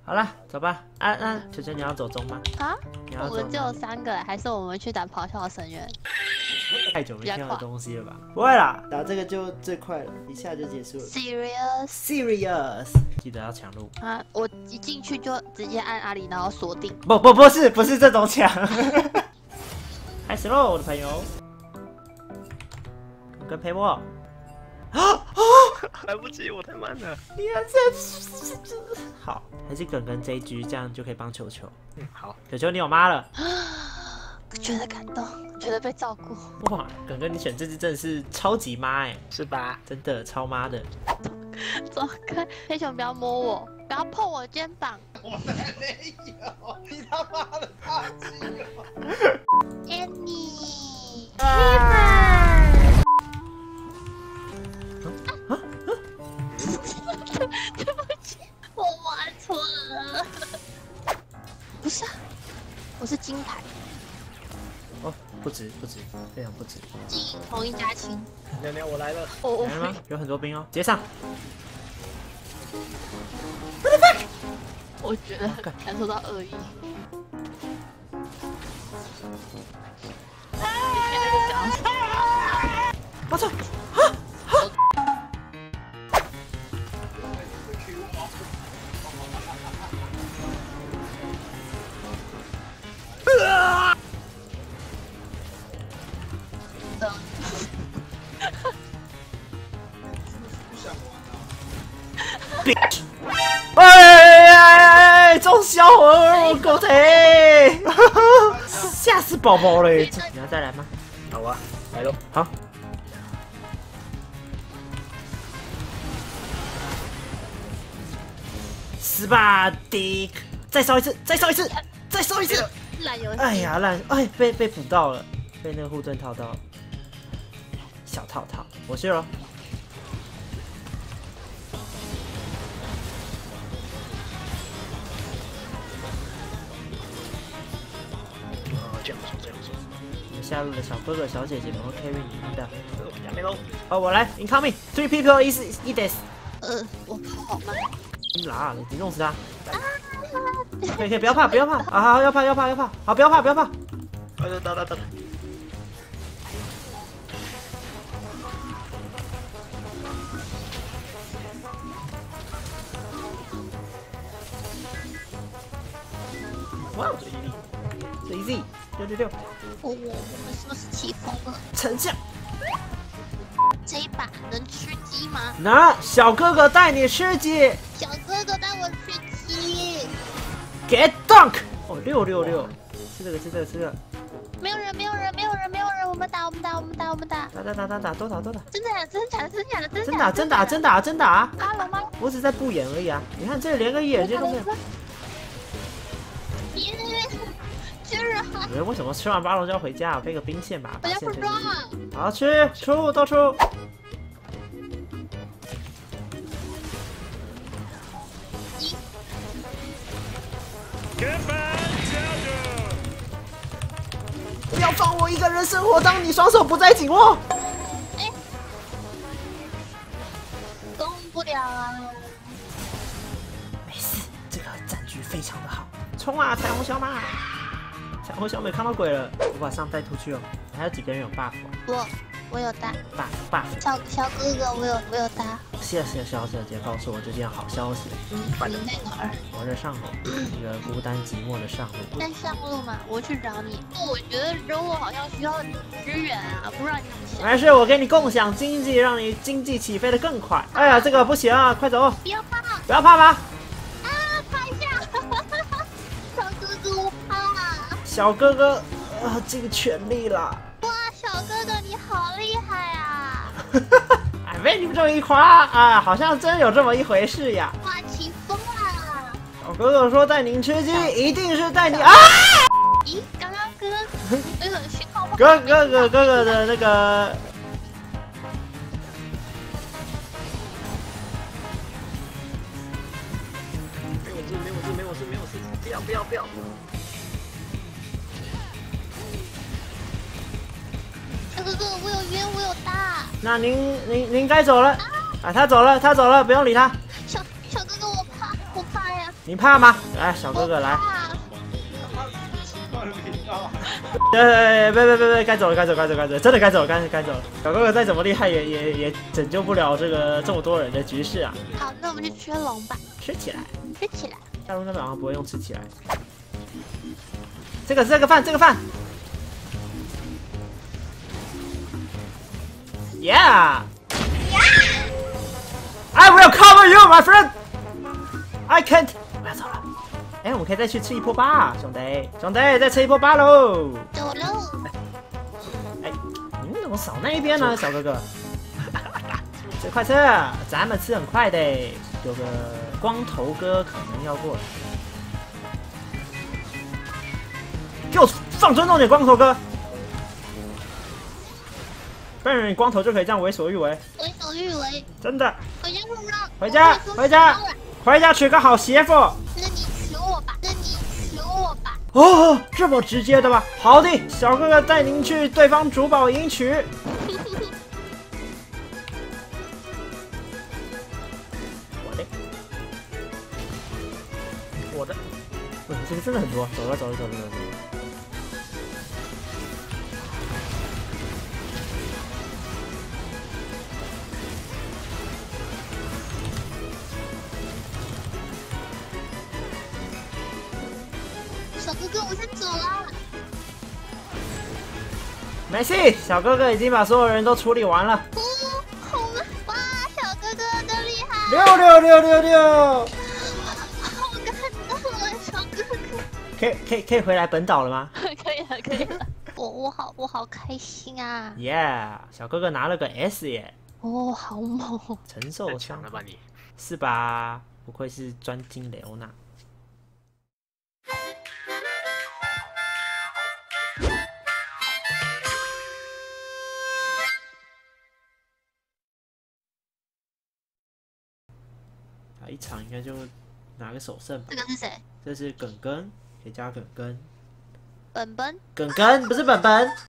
好了，走吧。球球你要走中吗？ 啊？ 你要走我们就有3个，还是我们去打咆哮深渊？ 太久没听到东西了吧？不会啦，打这个就最快了，一下就结束了。Serious， 记得要抢路啊！我一进去就直接按阿里，然后锁定。 不是这种抢。开始喽，我的朋友，跟陪我。 来不及，我太慢了。 你看这好，还是耿耿这一局，这样就可以帮球球。 好， 球球你有妈了， 觉得感动，觉得被照顾。 哇，耿耿你选这只真的是超级妈哎， 是吧？ 真的超妈的。 走开，黑熊不要摸我，不要碰我肩膀。 我才没有，你他妈的大鸡 Annie，对不起，我玩错了。不是啊，我是金牌。 哦，不止，非常不止。 金同一家亲。 娘娘，我来了。 哦， 来了吗？有很多兵哦，直接上。 我觉得感受到恶意。 我操！哎，中小我狗腿，吓死宝宝嘞！你要再来吗？ 好啊，来喽。 好。死吧，迪克！再烧一次！ 烂游戏。 哎呀，哎，被捕到了，被那个护盾套到了。小套，我去了。 这样说。 下路的小哥哥、小姐姐们会 carry 你们的。 下面喽。 哦，我来 ，incoming， 3 people is this。 我跑好慢。 啦，你弄死他！可以，不要怕啊！好，要怕，好，不要怕。 到。 哇，最 easy， 666。 我们是不是起风了？ 丞相， 这一把能吃鸡吗？ 那小哥哥带你吃鸡。 小哥哥带我吃鸡。 Get dunk！ 哦，666，是这个。 没有人，我们打。 打，多打。 真的？ 真打！ 阿龙吗？ 我只在不演而已啊！你看这连个眼睛都没有。 居然！ 你们为什么吃完巴龙就要回家？背个兵线吧。 我要不装啊！ 好，出都出。不要放我一个人生活，当你双手不再紧握。 哎，动不了啊！ 没事，这个战局非常的好。冲啊，彩虹小马！彩虹小美看到鬼了，我把上带出去哦。还有几个人有 buff 啊？ 我有搭 buff。 小哥哥，我有搭。 谢谢小姐姐告诉我这件好消息。 你在哪儿？ 我在上路，一个孤单寂寞的上路。 在上路嘛，我去找你。我觉得人物好像需要支援啊，不然你没事，我给你共享经济，让你经济起飞的更快。哎呀，这个不行啊，快走！ 不要怕吧。 啊，怕一下！小哥哥，我怕。 小哥哥，尽全力了。 哇，小哥哥你好厉害啊！ 哎，被你们这么一夸啊，好像真有这么一回事呀。 哇，起风啦！ 小哥哥说带您吃鸡，一定是带你啊！ 咦，刚刚那个信号不好。 哥哥的那个。 没有事，不要。 小哥哥，我有约，我有搭。 那您该走了。啊，他走了，不用理他。 小哥哥，我怕呀。 你怕吗？来，小哥哥来。 啊！ 换频道。 别，该走了，真的该走了，该走了。小哥哥再怎么厉害，也拯救不了这么多人的局势啊！ 好，那我们去吃龙吧， 吃起来， 吃起来。 大陆那边好像不会用吃起来。这个饭，Yeah， I will cover you, my friend. I can't. 我要走了。哎，我们可以再去吃一波吧，兄弟，再吃一波吧喽。 走喽。 哎，你怎么扫那一边呢，小哥哥？这快撤，咱们吃很快的。有个光头哥可能要过来，给我放尊重点，光头哥。不然你光头就可以这样为所欲为。 为所欲为。 真的。 回家路上。 回家娶个好媳妇。 那你娶我吧。 哦，这么直接的吧？好的，小哥哥带您去对方主堡迎娶。我的，这个真的很多。走了。 小哥哥，我先走了。 没事，小哥哥已经把所有人都处理完了。 好了，哇，小哥哥真厉害 6， 好感动啊，小哥哥。 可以回来本岛了吗？ 可以了。我好开心啊！ Yeah， 小哥哥拿了个 S 耶。 哦，好猛！ 承受太强了吧你？ 是吧？不愧是专精雷欧娜。一场应该就拿个首胜吧。 这个是谁？ 这是耿耿，可以加耿耿。 本本。 耿耿不是本本。